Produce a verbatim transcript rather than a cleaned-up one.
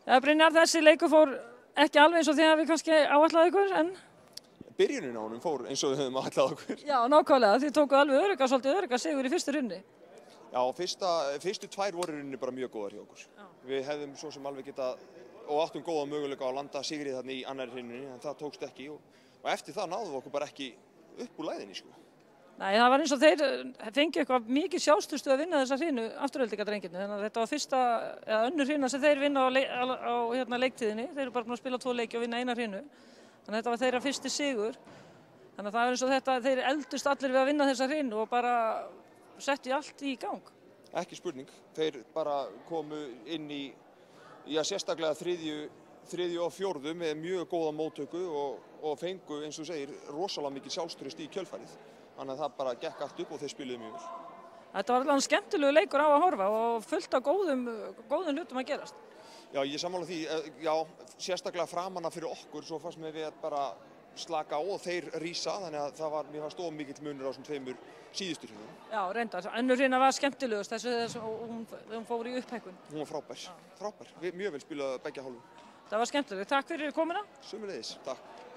Ja, Brynjar, þessi leikur fór ekki alveg eins og því að við kannski áætlaði ykkur, en... Byrjunin á honum fór eins og við höfum áætlað okkur. Já, nákvæmlega, þið tókuð alveg örugga, svolítið örugga sigur í fyrstu runni. Já, fyrsta, fyrstu tvær voru runni bara mjög góðar hjá okkur. Já. Við hefðum svo sem alveg getað og áttum góða möguleika á að landa sigrið þarna í annarri runninni, en það tókst ekki og, og eftir það náðum við okkur bara ekki upp úr læðinni, sko. Nei, það var eins og þeir fengi eitthvað mikið sjálfstraustu að vinna þessa hrinu afturöldingadrengirni, þannig að þetta var fyrsta eða önnur hrina sem þeir vinna á, leik, á, á hérna, leiktíðinni. Þeir eru bara búin að spila tvo leiki og vinna eina hrinu, þannig að þetta var þeirra fyrsti sigur. Þannig að það var eins og þetta, þeir eldust allir við að vinna þessa hrinu og bara settu allt í gang. Ekki spurning, þeir bara komu inn í, já, sérstaklega þriðju, þriðju og fjórðu með mjög góða móttöku og, og fengu, eins og segir, rosalega mikið sjálfstraust í kjölfarið. Þannig að það bara gekk allt upp og þeir spiluðu mjög vel. Þetta var alveg skemmtilegu leikur á að horfa og fullt af góðum, góðum hlutum að gerast. Já, ég sammála því, já, sérstaklega framanna fyrir okkur, svo fannst mér við bara slaka á og þeir rísa, þannig að það var, mér fannst of mikill munur á þessum tveimur síðustu hrinum. Já, reyndar, önnur hrina var skemmtilegust þessu þess að hún, hún fór í upphækkun. Hún var frábær, já. frábær, við, mjög vel spilað beggja hálfum. Það var skemmtilegt, takk fyrir komuna. Sömuleiðis, takk.